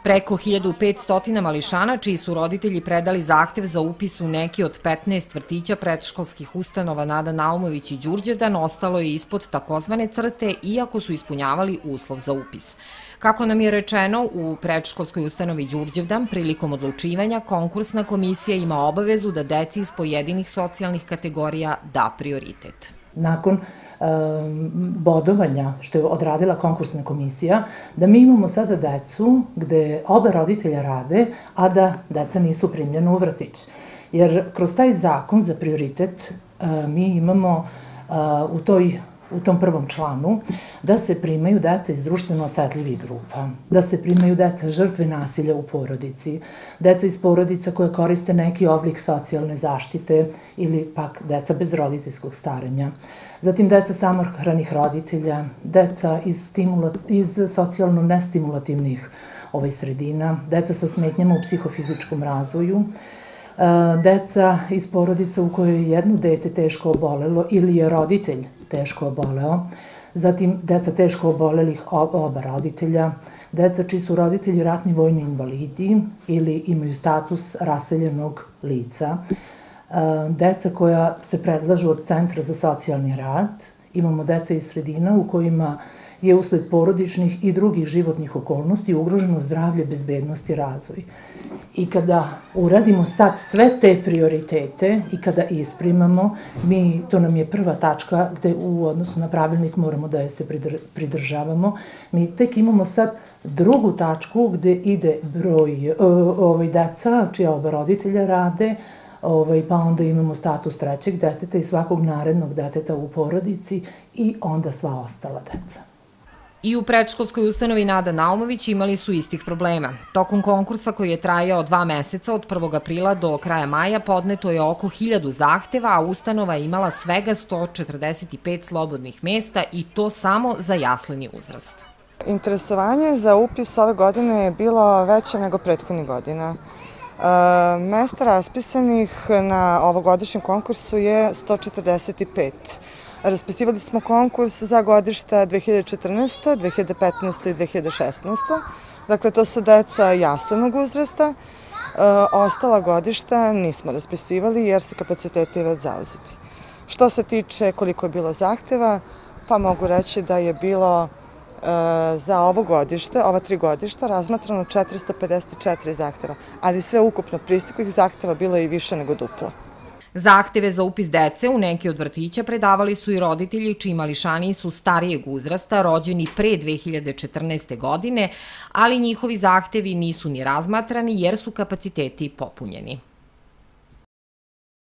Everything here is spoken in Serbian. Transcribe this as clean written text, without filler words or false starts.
Preko 1500 mališana čiji su roditelji predali zahtev za upis u neki od 15 vrtića predškolskih ustanova Nada Naumović i Đurđevdan ostalo je ispod takozvane crte, iako su ispunjavali uslov za upis. Kako nam je rečeno, u predškolskoj ustanovi Đurđevdan prilikom odlučivanja konkursna komisija ima obavezu da deci iz pojedinih socijalnih kategorija da prioritet. Nakon bodovanja što je odradila konkursna komisija, da mi imamo sada decu gde oba roditelja rade, a da deca nisu primljena u vrtić. Jer kroz taj zakon za prioritet mi imamo u tom prvom članu da se primaju deca iz društveno osetljivih grupa, da se primaju deca žrtve nasilja u porodici, deca iz porodica koje koriste neki oblik socijalne zaštite ili pak deca bez roditeljskog staranja. Zatim deca samohranih roditelja, deca iz socijalno nestimulativnih sredina, deca sa smetnjama u psihofizičkom razvoju, deca iz porodica u kojoj je jedno dete teško obolelo ili je roditelj teško oboleo, zatim deca teško obolelih oba roditelja, deca čiji su roditelji ratni vojni invalidi ili imaju status raseljenog lica, deca koja se predlažu od Centra za socijalni rad, imamo deca iz sredina u kojima je usled porodičnih i drugih životnih okolnosti ugroženo zdravlje, bezbednost i razvoj. I kada uradimo sad sve te prioritete i kada isprimamo, to nam je prva tačka gde u odnosu na pravilnik moramo da je se pridržavamo, mi tek imamo sad drugu tačku gde ide broj deca čija oba roditelja rade, pa onda imamo status trećeg deteta i svakog narednog deteta u porodici i onda sva ostala deca. I u predškolskoj ustanovi Nada Naumović imali su istih problema. Tokom konkursa koji je trajao 2 meseca od 1. aprila do kraja maja podneto je oko 1000 zahteva, a ustanova je imala svega 145 slobodnih mesta i to samo za jasleni uzrast. Interesovanje za upis ove godine je bilo veće nego prethodnih godina. Mesta raspisanih na ovogodišnjem konkursu je 145. Raspisivali smo konkurs za godišta 2014, 2015 i 2016. Dakle, to su deca jaslenog uzrasta. Ostala godišta nismo raspisivali jer su kapaciteti već zauzeti. Što se tiče koliko je bilo zahteva, pa mogu reći da je bilo za ovo godište, ova 3 godišta, razmatrano 454 zahteva, ali sve ukupno pristiglih zahteva bilo je i više nego duplo. Zahteve za upis dece u neki od vrtića predavali su i roditelji čiji mališani su starijeg uzrasta, rođeni pre 2014. godine, ali njihovi zahtevi nisu ni razmatrani jer su kapaciteti popunjeni.